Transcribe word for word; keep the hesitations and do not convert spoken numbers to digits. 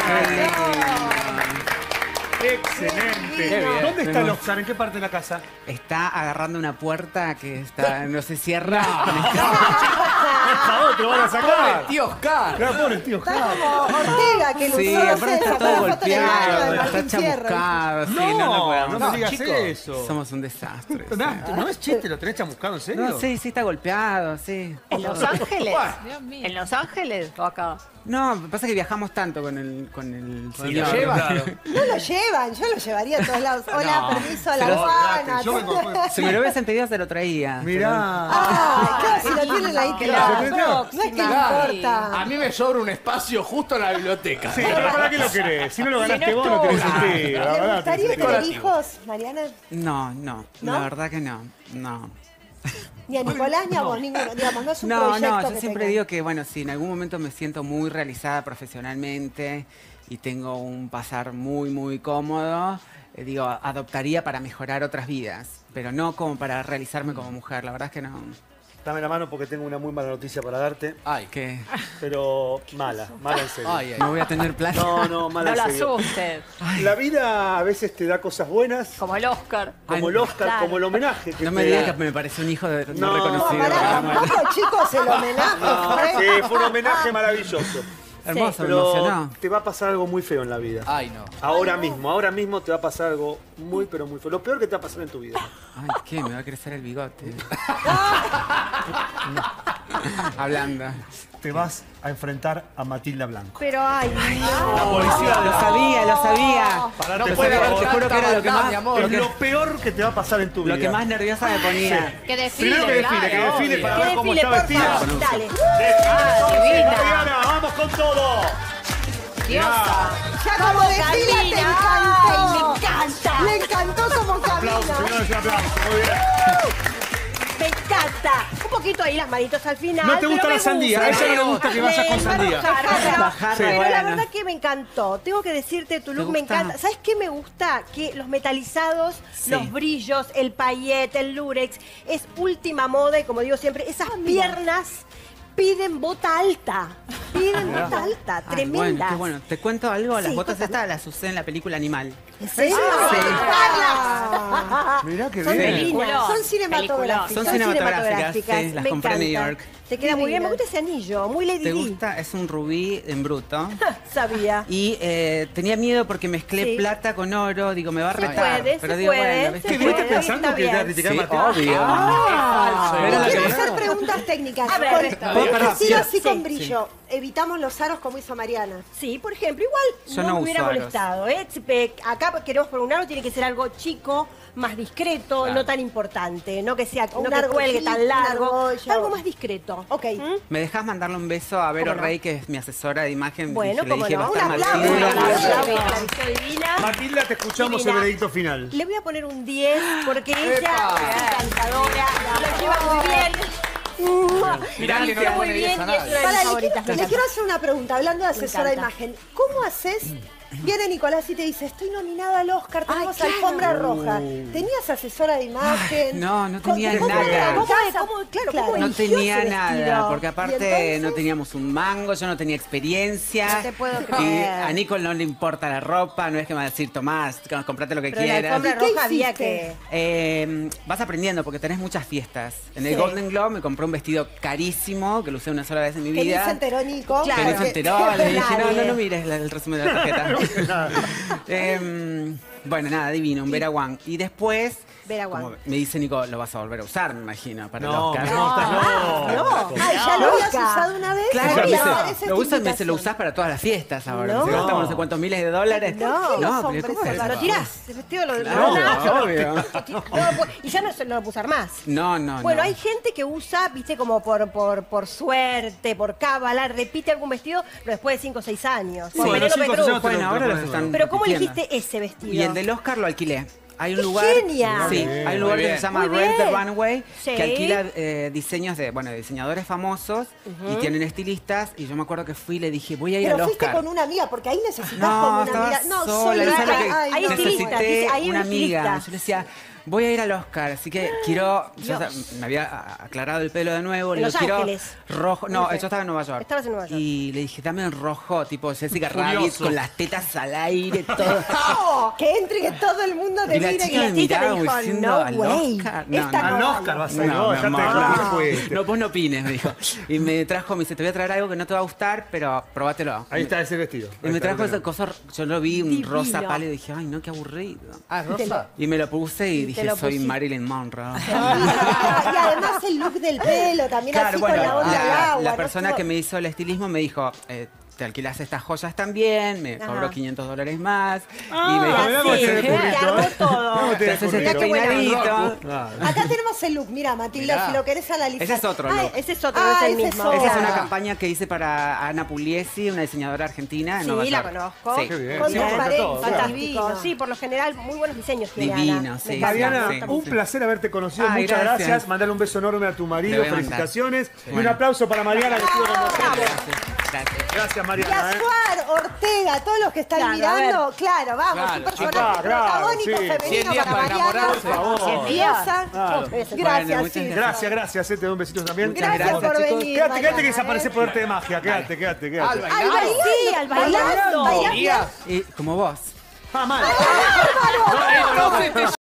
Excelente. ¿Dónde está el Oscar? ¿En qué parte de la casa? Está agarrando una puerta que está, no se cierra. Por favor, te lo van a sacar. Pobre tío Oscar. Claro, pobre tío Está Oscar. como Ortega, que lo Sí, usó, no aparte sé, está sacó todo la foto de golpeado, Martín está Fierro. chamuscado. Sí, No, no, no no, podemos. me digas chicos. eso. Somos un desastre. No, sí. no es chiste, ¿lo tenés chamuscado en serio? No, sí, sí está golpeado, sí. ¿En Los Ángeles? Dios mío. ¿En Los Ángeles o acá? No, pasa que viajamos tanto con el, con el Con el señor. que lleva. No lo llevan, yo lo llevaría a todos lados. Hola, No, permiso a se la lo- aduana. Yo vengo afuera. Si me lo hubiesen pedido, se lo traía. Mirá. Ay, claro, si lo tienen ahí, claro. Claro. No es que Claro. importa. A mí me sobra un espacio justo en la biblioteca. Sí, pero ¿para qué lo querés? Si no lo ganaste Si no vos, no tiene es sentido. La ¿Le verdad, no tiene gustaría sentido. tener hijos, Mariana? No, no, ¿No? la verdad que no, no. Ni a Nicolás ni a vos, ninguno. Digamos, no es un No, proyecto no, yo que siempre tengan. digo que, bueno, si en algún momento me siento muy realizada profesionalmente y tengo un pasar muy, muy cómodo, eh, digo, adoptaría para mejorar otras vidas, pero no como para realizarme como mujer, la verdad es que no. Dame la mano porque tengo una muy mala noticia para darte, Ay, Que pero mala, mala en serio. ay, ay. no voy a tener plata. No, no, mala No en lo serio. asustes. La vida a veces te da cosas buenas, Como el Oscar. como Ay, el Oscar, claro. como el homenaje que No te me digas da. que me parece un hijo de, no, No, No, reconocido. pará, Bueno, tampoco, chicos, el homenaje No, fue... sí, fue un homenaje maravilloso. hermoso, me Pero emocionó. te va a pasar algo muy feo en la vida. Ay, no. Ahora mismo, ahora mismo te va a pasar algo muy, pero muy feo. Lo peor que te va a pasar en tu vida. Ay, ¿qué? Me va a crecer el bigote. Hablando. Te vas a enfrentar a Matilda Blanco. Pero, ay, La no. policía Lo sabía, lo sabía. Para No te puede juro- haber te juro que era lo que tanta más- maldad, mi amor. Es lo peor que te va a pasar en tu vida. Lo que más nerviosa me ponía. Que desfile, Primero que desfile, que claro, desfile obvio. para Que ver cómo desfile, está por vestida. favor, dale. Ah, Desfile, divina. Mariana, vamos con todo. Diosa. Ya como desfila te camina. encantó. Me encanta. Le encantó como Aplausos, camina. señores, un aplauso. Muy bien. Me encanta. Un poquito ahí las manitos al final. No te gusta pero la me sandía, a ella no le gusta que vayas con Le- sandía. Bajarra. Bajarra, Pero la bueno. verdad que me encantó. Tengo que decirte, tu look me gusta? encanta. ¿Sabes qué me gusta? Que los metalizados, Sí. los brillos, el paillet, el lurex, es última moda y como digo siempre, esas piernas piden bota alta. Piden bota alta, Ay, tremenda. bueno, qué bueno. Te cuento algo, las Sí, botas cuéntame. estas las usé en la película Animal. ¿En serio? Sí. Ah. Mirá qué Son bien. divinas, Peliculón. son cinematográficas. Son cinematográficas, sí, las me compré en New encanta. York. Te queda muy bien, me Divina. gusta ese anillo, muy Lady ¿Te Di. gusta? Es un rubí en bruto. Sabía. Y eh, tenía miedo porque mezclé Sí. plata con oro. Digo, me va a Se retar. puede, pero se digo, puede, bueno, se ¿viste? ¿Qué puede. viniste pensando está que te va a bien. criticar Sí, Matilda? obvio. Ah, Era la quiero que- hacer preguntas técnicas. A ver, Con- a ver, con a ver. vestido así Sí, con sí. brillo. Evitamos los aros como hizo Mariana. Sí, por ejemplo, igual Yo no, no me hubiera uso aros. molestado. ¿eh? Pe- Acá queremos poner un aro, tiene que ser algo chico, más discreto, Claro. no tan importante. No que sea, Un no que cuelgue argollito, tan largo. un argollo. Algo más discreto. Ok. ¿Mm? ¿Me dejas mandarle un beso a Vero ¿Cómo no? Rey, que es mi asesora de imagen? Bueno, Le como dije, no. va a Un estar aplauso. Matilda. Un aplauso. La vistió divina. Matilda, te escuchamos Divina. el veredicto final. Le voy a poner un diez porque ella ¡Epa! es encantadora, lo lleva muy bien. Mirá que no Vistió le muy pone bien diez a y es nadie. una de mis Para, le quiero, favoritas. me le quiero encanta. hacer una pregunta, hablando de asesora de encanta. imagen. ¿Cómo haces? Viene Nicolás y te dice, estoy nominada al Oscar, tenemos claro. alfombra roja. ¿Tenías asesora de imagen? no, no tenía ¿Cómo- nada. ¿Cómo, ¿Cómo- cómo- claro, claro. cómo No eligió tenía ese nada, vestido? porque ¿Y aparte entonces? no teníamos un mango, yo no tenía experiencia. No te puedo Y creer. a Nicole no le importa la ropa, no es que me va a decir, Tomás, comprate lo que Pero en la quieras. alfombra ¿Y qué roja había hiciste? que... Eh, vas aprendiendo porque tenés muchas fiestas. En el Sí. Golden Globe me compré un vestido carísimo que lo usé una sola vez en mi Que ni vida. se enteró Nico. Claro. Que no se enteró, le dije, no, no, Nadie. no mires la- el resumen de la tarjeta. Em, bueno, nada, divino, un Vera Wang. Y después, Vera Wang. como me dice Nico, lo vas a volver a usar, me imagino, para el No, Oscar. no, no. No. Ay, ya lo habías Loca. usado una vez. Claro, Voy me a dice, dar esa lo, usas, me dice, lo invitación. usás para todas las fiestas ahora. No. Se gastamos no sé cuántos miles de dólares. No. Los no, pero hombres ¿cómo se es? van Lo tirás, el vestido lo... Claro, lo- obvio. No, y ya no se lo va a usar más. No, no, Bueno, no. hay gente que usa, viste, como por, por, por suerte, por cábala, repite algún vestido, pero después de cinco o seis años. Sí, Como los Penélope cinco o seis Cruz. años te Bueno, lo- ahora te lo los pones están Pero ¿cómo repitiendo. elegiste ese vestido? Y el del Oscar lo alquilé. Hay un ¡Qué lugar, genia! sí, Muy hay un lugar bien. que se llama Muy Rent the bien. Runway, Sí. que alquila eh, diseños de, bueno, de diseñadores famosos y tienen estilistas. Y yo me acuerdo que fui y le dije, voy a ir Pero al fuiste Oscar. con una amiga, porque ahí necesitas No, como una estaba amiga. No, sola, sola. ¿sabes lo que Ay, Hay no, estilistas, necesité dice, hay un una amiga. estilista. Yo le decía, Voy a ir al Oscar, así que quiero... Yo me había aclarado el pelo de nuevo. En le Los digo, quiero Ángeles. rojo. No, No sé. yo estaba en Nueva York. Estabas en Nueva York. Y le dije, dame en rojo, tipo Jessica Furioso. Rabbit, con las tetas al aire, todo. Oh, que entre, que todo el mundo te Y la mire. chica Y me la chica miraba te dijo, diciendo, no ¿al way. Oscar? No, Esta no. Al no Oscar vale. vas a ir, No, vos, mi dejate de amor, joder, no. fuiste. No, vos no opines, me dijo. Y me trajo, me dice, te voy a traer algo que no te va a gustar, pero probátelo. Ahí está ese vestido. Y Ahí me está, trajo ahí ese está. coso, yo lo vi, un Divino. rosa pálido, y dije, ay, no, qué aburrido. Ah, Rosa. Y me lo puse y, te dije, lo soy pusiste. Marilyn Monroe. Y además el look del pelo, también Claro, así bueno, con la onda al la, agua. la ¿no? persona Todo- que me hizo el estilismo me dijo, eh, te alquilas estas joyas también, me Ajá. cobró quinientos dólares más. Ah, y me dijo, mirá cómo sí, se ve te currito, armó ¿eh? todo. ¿Cómo te te ve haces currito? este Mirá qué buena peinadito. Claro. Acá tenemos el look, mira, Matilde, Mirá. si lo querés analizar. Ese es otro Ay, look. Ese es otro, Ah, no es el ese es mismo. otro. Esa es una Ah. campaña que hice para Ana Pugliesi, una diseñadora argentina en Sí, Nueva la York. conozco. Sí. Qué bien. Con Sí, porque transparencia. todo, claro. Fantástico. Divino. Sí, por lo general, muy buenos diseños tiene Divino, Ana. sí. Me encanta. Mariana, Sí. un placer haberte conocido. Ay, Muchas gracias. gracias. Mandale un beso enorme a tu Le marido. voy a mandar. Felicitaciones. Y un Bueno. aplauso para Mariana que estuvo con nosotros. Gracias. Gracias, Y Mariana. a ¿eh? Suar, Ortega, todos los que están Claro, a mirando, claro, vamos, Claro, un personaje acá, claro, protagónico sí. femenino Cien días para para Mariana. enamorarse. Por favor. Diosa. Claro. Gracias, Bueno, muchas sí. Gracias, gracias. eh, Te doy un besito también. Gracias, gracias, por chicos. venir. Quédate, quédate que Mariana, desaparece ¿eh? poderte de magia. Quédate, quédate, Al quédate. Ay, bailar. bailando. Sí, al bailando. Bailando. Iría. Y como vos. Ah, mal. No, entonces te